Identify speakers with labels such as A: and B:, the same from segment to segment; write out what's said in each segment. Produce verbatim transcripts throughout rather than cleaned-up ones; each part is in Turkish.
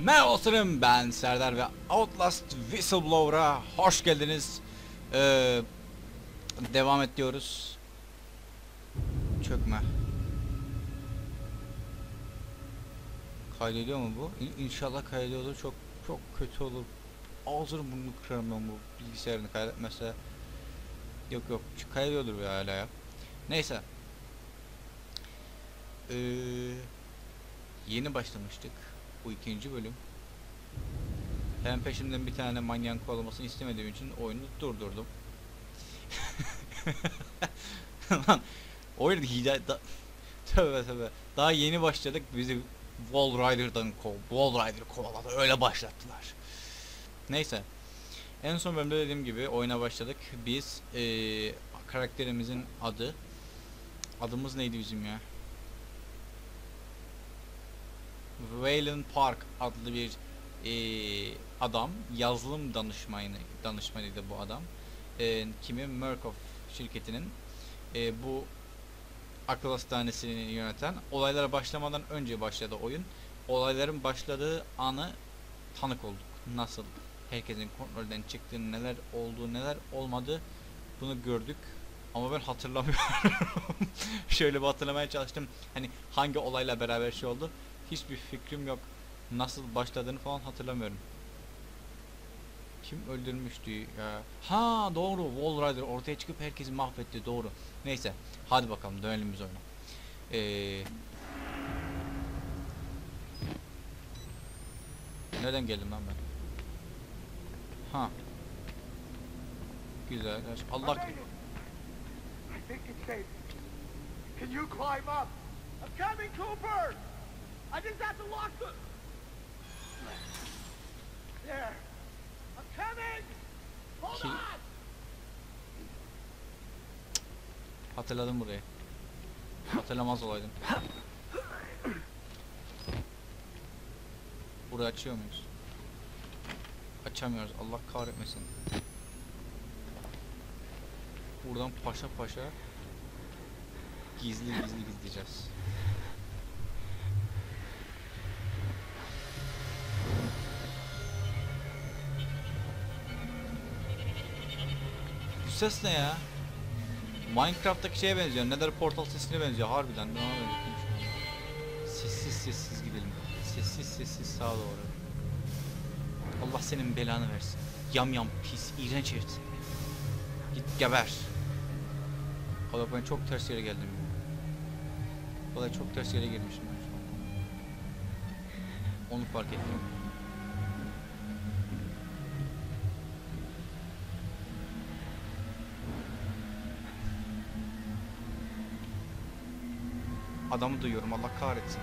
A: Merhaba dostlarım, ben Serdar ve Outlast Whistleblower'a hoş geldiniz. Ee, devam et diyoruz. Çökme. Kaydediyor mu bu? İn İnşallah kaydediyordur. Çok çok kötü olur. Ağzını burnunu kırarım ben bu bilgisayarını kaydetmezse. Yok yok, kaydediyordur ya hala ya. Neyse. Ee, yeni başlamıştık. Bu ikinci bölüm. Hem peşimden bir tane manyağın kovalamasını istemediğim için oyunu durdurdum. Lan oyun hile da... Tövbe tövbe. Daha yeni başladık, bizi Wall Rider'dan kov Wall Rider kovaladı, öyle başlattılar. Neyse. En son bölümde dediğim gibi oyuna başladık. Biz ee, karakterimizin adı adımız neydi bizim ya? Wayland Park adlı bir ee, adam, yazılım danışmanı danışmanıydı bu adam. E, kimi Murkoff şirketinin e, bu akıl hastanesini yöneten. Olaylara başlamadan önce başladı oyun. Olayların başladığı anı tanık olduk. Nasıl herkesin kontrolden çıktığını, neler olduğu, neler olmadı, bunu gördük. Ama ben hatırlamıyorum. Şöyle bir hatırlamaya çalıştım. Hani hangi olayla beraber şey oldu? Hiçbir fikrim yok. Nasıl başladığını falan hatırlamıyorum. Kim öldürmüştü ya? Ha doğru, Wall Rider ortaya çıkıp herkesi mahvetti, doğru. Neyse, hadi bakalım dönelim biz oyuna. Ee, nereden geldim lan ben? Ha. Güzel. Allah.
B: Can you climb up? I'm coming, Cooper. I just have to lock the. There. I'm coming. Hold
A: Ki...
B: on.
A: Hatırladım burayı. Hatırlamaz olaydım. Burayı açıyor muyuz? Açamıyoruz. Allah kahretmesin. Buradan paşa paşa gizli gizli gideceğiz. Bu ses ne ya? Minecraft'taki şeye benziyor. Nether Portal sesine benziyor. Harbiden. Ne oluyor? Sessiz sessiz gidelim. Sessiz sessiz sağa doğru. Allah senin belanı versin. Yam yam pis, iğrenç herif. Git geber. Allah, ben çok ters yere geldim. Vallahi çok ters yere girmişim ben şu an. Onu fark ettim. Adamı duyuyorum, Allah kahretsin.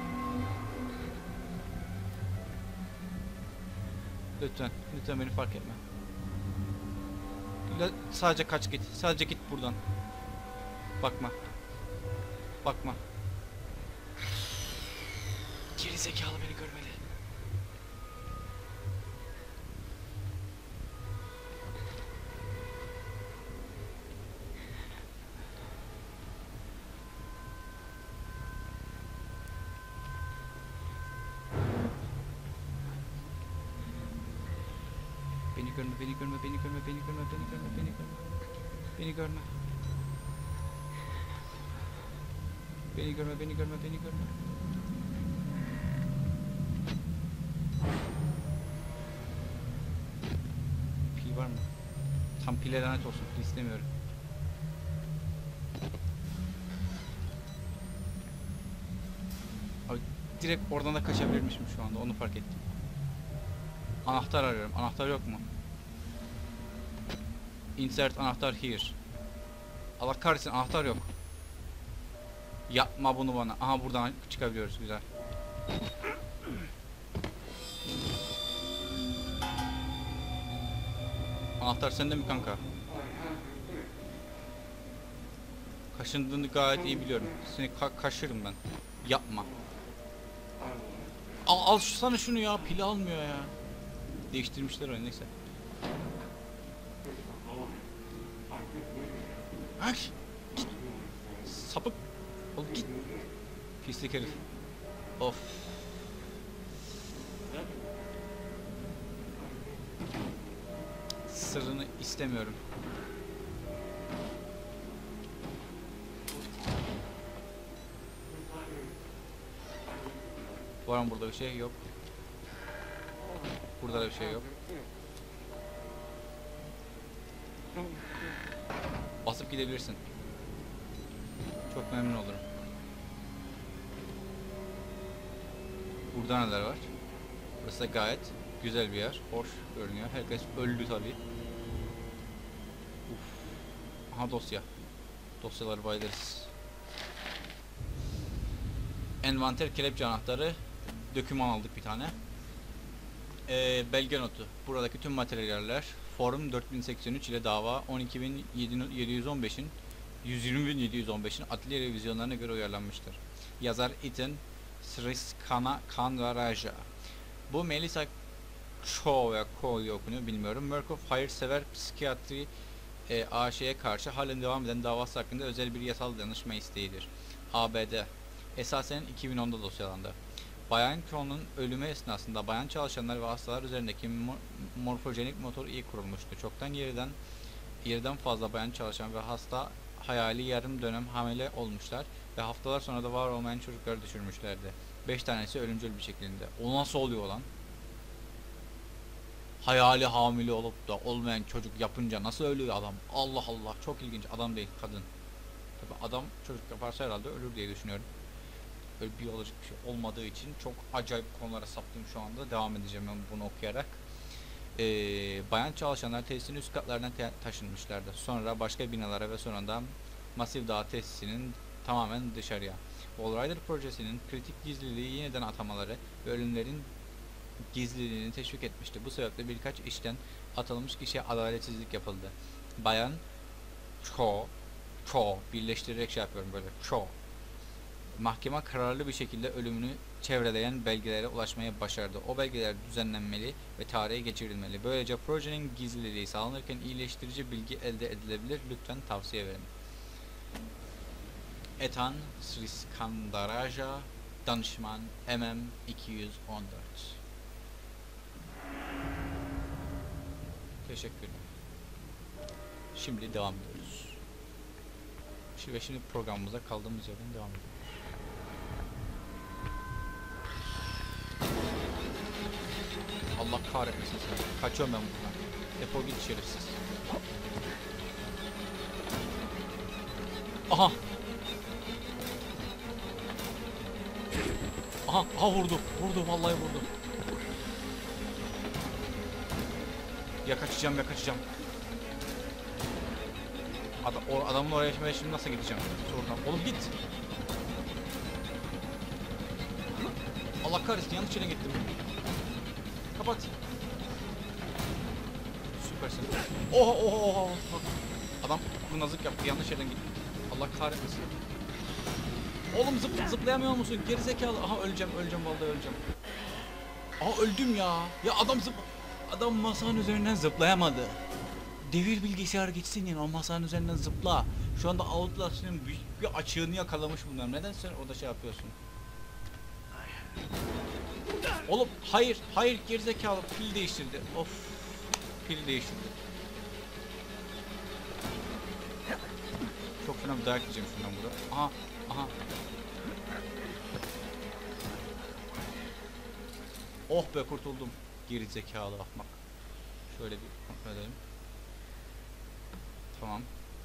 A: Lütfen, lütfen beni fark etme. L sadece kaç git, sadece git buradan. Bakma. Bakma. Geri zekalı beni görmedi. Beni görme, beni görme, beni görme, beni görme, beni görme, beni görme. Beni görme. Beni görme, beni görme, beni görme. Pil var mı? Tam pile lanet olsun, pil istemiyorum. Abi direkt oradan da kaçabilirmişim şu anda, onu fark ettim. Anahtar arıyorum. Anahtar yok mu? Insert anahtar here. Allah kahretsin, anahtar yok. Yapma bunu bana. Aha, buradan çıkabiliyoruz, güzel. Anahtar sende mi kanka? Kaşındığını gayet iyi biliyorum. Seni ka kaşırım ben. Yapma. Al, al sana şunu ya. Pili almıyor ya. Değiştirmişler onu, neyse. Ay, git. Sapık. Ol git. Pislik herif. Of. sırrını istemiyorum. Var mı burada bir şey? Yok. Burada da bir şey yok. Basıp gidebilirsin. Çok memnun olurum. Burada neler var? Burası da gayet güzel bir yer. Hoş görünüyor. Herkes öldü tabi. Uf. Aha dosya. Dosyaları bayılırız. Envanter kelepçe anahtarı. Döküman aldık bir tane. Ee, belge notu. Buradaki tüm materyaller Form dört bin seksen üç ile dava on iki bin yedi yüz on beşin yüz yirmi bin yedi yüz on beşin adli revizyonlarına göre uyarlanmıştır. Yazar Ethan Sriskandarajah. Bu Melissa Cho veya Ko diye okunuyor bilmiyorum. Murkoff hayırsever psikiyatri e, A Ş'ye karşı halen devam eden davası hakkında özel bir yasal danışma isteğidir. A B D esasen iki bin onda dosyalandı. Bayan Ko'nun ölümü esnasında bayan çalışanlar ve hastalar üzerindeki mor morfojenik motor iyi kurulmuştu. Çoktan yerden yerden fazla bayan çalışan ve hasta hayali yarım dönem hamile olmuşlar ve haftalar sonra da var olmayan çocukları düşürmüşlerdi. beş tanesi ölümcül bir şekilde. O nasıl oluyor lan? Hayali hamile olup da olmayan çocuk yapınca nasıl ölüyor adam? Allah Allah, çok ilginç. Adam değil, kadın. Tabi adam çocuk yaparsa herhalde ölür diye düşünüyorum. Böyle biyolojik bir şey olmadığı için çok acayip konulara saptım şu anda. Devam edeceğim ben bunu okuyarak. Ee, bayan çalışanlar tesisin üst katlarına taşınmışlardı. Sonra başka binalara ve sonradan Masif Dağ tesisinin tamamen dışarıya. Wall Rider projesinin kritik gizliliği yeniden atamaları ve ölümlerin gizliliğini teşvik etmişti. Bu sebeple birkaç işten atılmış kişiye adaletsizlik yapıldı. Bayan Cho, Cho birleştirerek şey yapıyorum böyle. Cho. Mahkeme kararlı bir şekilde ölümünü çevreleyen belgelere ulaşmaya başardı. O belgeler düzenlenmeli ve tarihe geçirilmeli. Böylece projenin gizliliği sağlanırken iyileştirici bilgi elde edilebilir. Lütfen tavsiye verin. Ethan Sriskandarajah, danışman M M iki yüz on dört. Teşekkürler. Şimdi devam ediyoruz. Şimdi, şimdi programımıza kaldığımız yerden devam ediyoruz. Allah kahretmesin seni. Kaçıyorum ben buradan. Defol git şerefsiz. Aha. Aha, aha vurdu. Vurdu, vallahi vurdu. Ya kaçacağım ya kaçacağım. Adam, o adamın oraya şimdi nasıl gideceğim? Oradan. Oğlum git. Allah kahretsin, yanlış yere gittim. Kapat. Süpersin. Oha oha oha. Adam kurnazlık yaptı, yanlış yerden gitti. Allah kahretmesin. Oğlum zıp zıplayamıyor musun? Gerizekalı. Aha öleceğim, öleceğim vallahi öleceğim. Aha öldüm ya. Ya adam zıp adam masanın üzerinden zıplayamadı. Devir bilgisayar geçsin yani, o masanın üzerinden zıpla. Şu anda Outlast'ın büyük bir açığını yakalamış bunlar. Neden sen orada şey yapıyorsun? Oğlum hayır, hayır gerizekalı, pil değiştirdi. Of. Pil değiştirdi. Çok fena bir dayak yiyeceğim şundan burada. Aha, aha. Oh be, kurtuldum. Gerizekalı ahmak. Şöyle bir kontrol edelim. Tamam.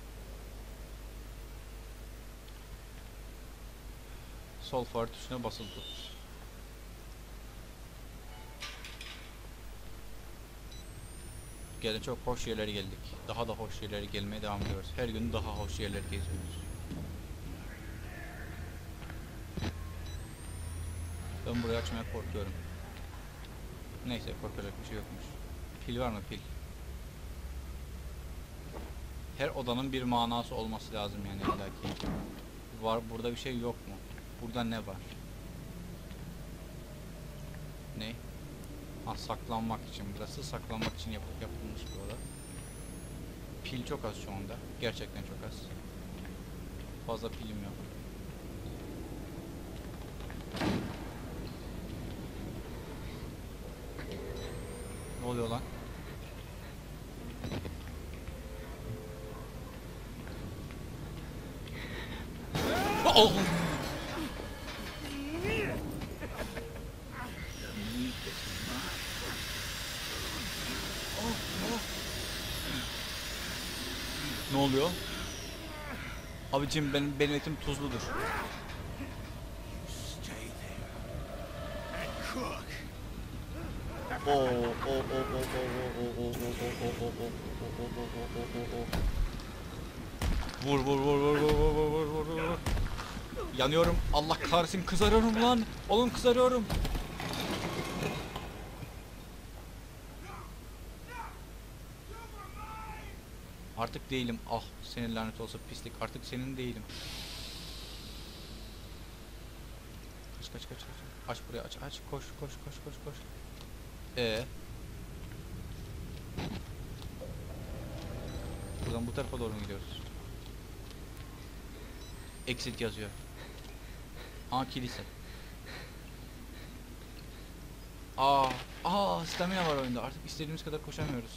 A: Sol far tuşuna basılı tut. Gelin, çok hoş yerlere geldik. Daha da hoş yerlere gelmeye devam ediyoruz. Her gün daha hoş yerler geziyoruz. Ben burayı açmaya korkuyorum. Neyse, korkacak bir şey yokmuş. Pil var mı? Pil. Her odanın bir manası olması lazım yani illaki. Var, burada bir şey yok mu? Burada ne var? Ne? Ha, saklanmak için. Burası saklanmak için yap yapılmış bir oda. Pil çok az şu anda. Gerçekten çok az. Fazla pilim yok. Ne oluyor lan? Oh! Ne oluyor? Abicim benim benim etim tuzludur. Oo, o o o o o o o o o o o o o o o. Vur vur vur vur vur vur vur vur vur vur. Yanıyorum. Allah kahretsin, kızarıyorum lan. Oğlum kızarıyorum. Artık değilim. Ah, senin lanet olsa pislik. Artık senin değilim. Kaç kaç kaç kaç. Aç buraya, aç aç. Koş koş koş koş koş. Ee. Buradan bu tarafa doğru mu gidiyoruz? Exit yazıyor. Aa, kilise. Aa, aa, stamina var oyunda. Artık istediğimiz kadar koşamıyoruz.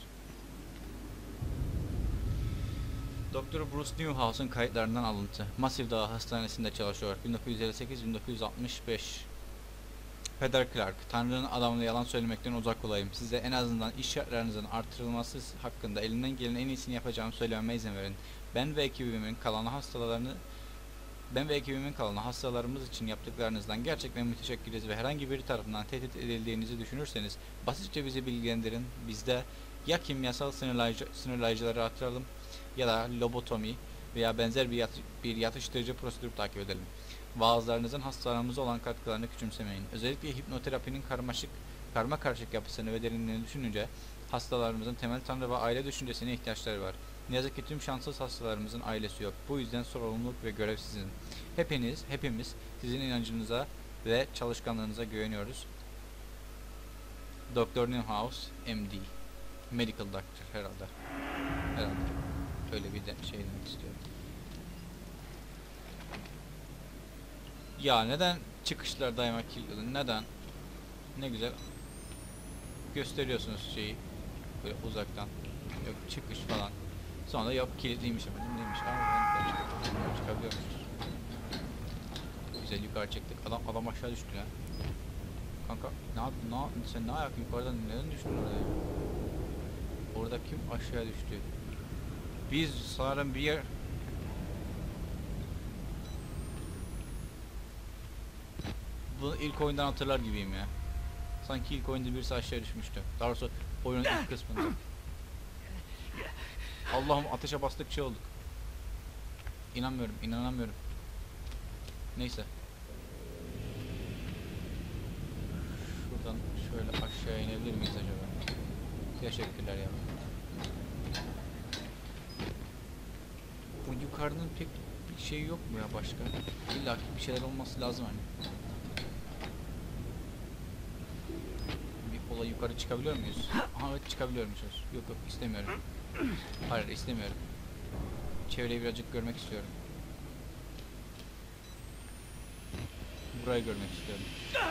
A: doktor Bruce Newhouse'un kayıtlarından alıntı. Massive Dağ Hastanesi'nde çalışıyor. bin dokuz yüz elli sekiz bin dokuz yüz altmış beş. Peter Clark, Tanrı'nın adamına yalan söylemekten uzak olayım. Size en azından iş şartlarınızın artırılması hakkında elimden gelen en iyisini yapacağımı söylememe izin verin. Ben ve ekibimin kalan hastalarını Ben ve ekibimin kalan hastalarımız için yaptıklarınızdan gerçekten müteşekkiriz ve herhangi biri tarafından tehdit edildiğinizi düşünürseniz basitçe bizi bilgilendirin. Bizde ya kimyasal sınırlayıcı, sınırlayıcıları artıralım ya da lobotomi veya benzer bir, yat, bir yatıştırıcı prosedür takip edelim. Vaazlarınızın hastalarımıza olan katkılarını küçümsemeyin. Özellikle hipnoterapinin karmaşık, karma karışık yapısını ve derinliğini düşününce hastalarımızın temel tanrı ve aile düşüncesine ihtiyaçları var. Ne yazık ki tüm şanssız hastalarımızın ailesi yok. Bu yüzden sorumluluk ve görev sizin. Hepiniz, hepimiz sizin inancınıza ve çalışkanlığınıza güveniyoruz. doktor Newhouse, M D. Medical Doctor herhalde. Herhalde. Öyle bir de şey demek istiyorum. Ya neden çıkışlar daima kilitli? Neden? Ne güzel gösteriyorsunuz şeyi böyle uzaktan. Yok çıkış falan. Sonra yok kilitliymiş efendim, neymiş? Aa, ben çıkabiliyormuşuz. Çıkabiliyormuşuz. Güzel yukarı çektik. Adam adam aşağı düştü ya. Kanka ne yaptın? Ne yaptın? Sen ne yaptın? Yukarıdan neden düştün orada ya? Orada kim aşağı düştü? Biz sanırım bir yer... Bunu ilk oyundan hatırlar gibiyim ya. Sanki ilk oyunda birisi aşağı düşmüştü. Daha doğrusu oyunun ilk kısmında. Allah'ım, ateşe bastıkça olduk. İnanmıyorum, inanamıyorum. Neyse. Şuradan şöyle aşağı inebilir miyiz acaba? Teşekkürler ya. Bu yukarının pek bir şey yok mu ya başka? İlla ki bir şeyler olması lazım hani. Bir olay yukarı çıkabiliyor muyuz? Aha evet, çıkabiliyormuşuz. Yok yok, istemiyorum. Hayır, istemiyorum. Çevreyi birazcık görmek istiyorum. Burayı görmek istiyorum.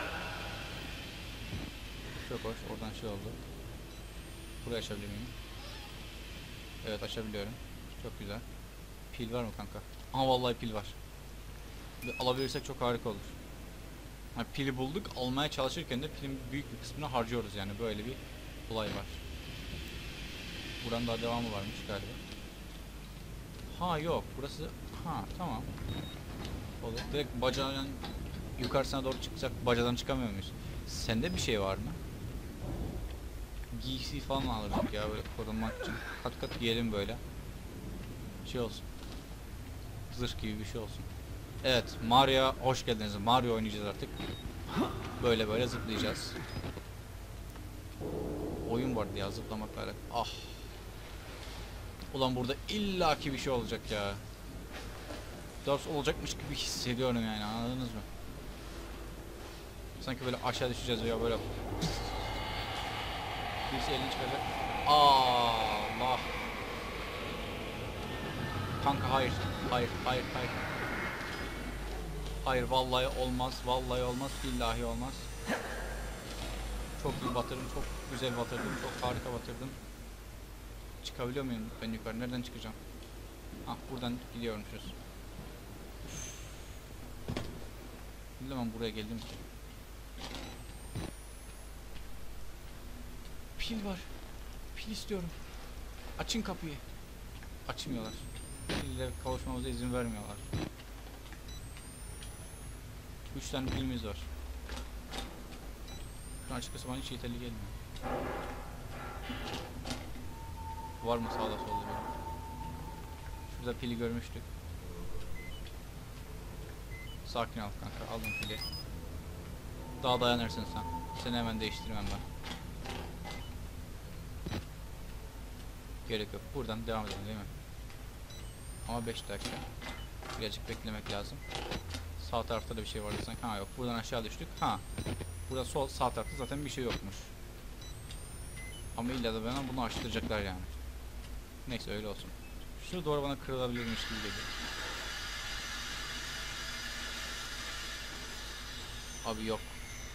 A: Çok hoş. Oradan şey oldu. Burayı açabilir miyim? Evet, açabiliyorum. Çok güzel. Pil var mı kanka? Aha vallahi pil var. Alabilirsek çok harika olur. Yani pili bulduk. Almaya çalışırken de pilin büyük bir kısmını harcıyoruz yani. Böyle bir olay var. Buranın daha devamı varmış galiba. Ha yok. Burası... Ha tamam. Olur. Direkt bacağın yukarısına doğru çıkacak. Bacadan çıkamıyor muyuz? Sende bir şey var mı? Giysi falan alırdık ya böyle korunmak için. Kat kat giyelim böyle. Şey olsun. Zırh gibi bir şey olsun. Evet, Mario hoş geldiniz. Mario oynayacağız artık. Böyle böyle zıplayacağız. Oyun vardı ya zıplamakla alakalı. Ah. Ulan burada illaki bir şey olacak ya. Doğrusu olacakmış gibi hissediyorum yani, anladınız mı? Sanki böyle aşağı düşeceğiz ya böyle. Birisi elini çıkaracak. Allah. Kanka hayır. Hayır, hayır, hayır. Hayır, vallahi olmaz. Vallahi olmaz. Billahi olmaz. Çok iyi batırdım. Çok güzel batırdım. Çok harika batırdım. Çıkabiliyor muyum ben yukarı? Nereden çıkacağım? Ah, buradan gidiyormuşuz. Ne zaman buraya geldim ki? Pil var. Pil istiyorum. Açın kapıyı. Açmıyorlar. Pille kavuşmamıza izin vermiyorlar. Üç tane pilimiz var. Şu an açıkçası bana hiç yeterli gelmiyor. Var mı sağda solda benim? Şurada pili görmüştük. Sakin ol kanka, alın pili. Daha dayanırsın sen. Seni hemen değiştirmem ben. Gerek yok. Buradan devam edelim değil mi? Ama beş dakika. Birazcık beklemek lazım. Sağ tarafta da bir şey vardı sanki. Ha yok. Buradan aşağı düştük. Ha. Burada sol sağ tarafta zaten bir şey yokmuş. Ama illa da bana bunu açtıracaklar yani. Neyse öyle olsun. Şu doğru bana kırılabilirmiş gibi geliyor. Abi yok.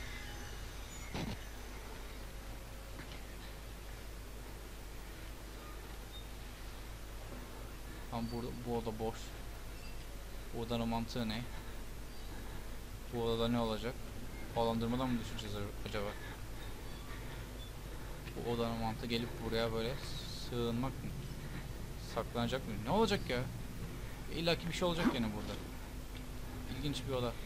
A: Ama burada bu oda boş. Bu odanın mantığı ne? Bu odada ne olacak? Havalandırmadan mı düşeceğiz acaba? Bu odanın mantığı gelip buraya böyle sığınmak mı? Saklanacak mı? Ne olacak ya? İlla ki bir şey olacak yani burada. İlginç bir oda.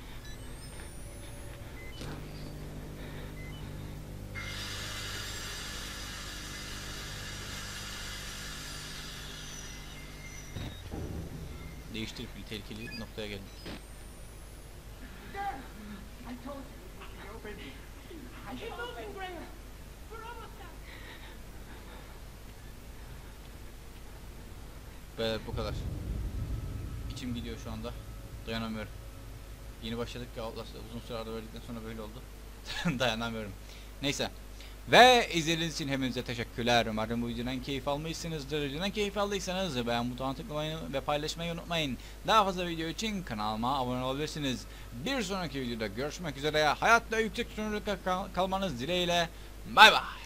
A: Değiştir pil, tehlikeli noktaya geldik.
B: There! I told you it would be open. I keep moving, Granger. We're almost done.
A: Beyler bu kadar. İçim gidiyor şu anda. Dayanamıyorum. Yeni başladık ya, Allah uzun süre ara verdikten sonra böyle oldu. Dayanamıyorum. Neyse. Ve izlediğiniz için hepinize teşekkürler. Umarım bu videodan keyif almışsınızdır. Videodan keyif aldıysanız beğen butonuna tıklamayı ve paylaşmayı unutmayın. Daha fazla video için kanalıma abone olabilirsiniz. Bir sonraki videoda görüşmek üzere. Hayatta yüksek sorumlulukla kal kalmanız dileğiyle. Bay bay.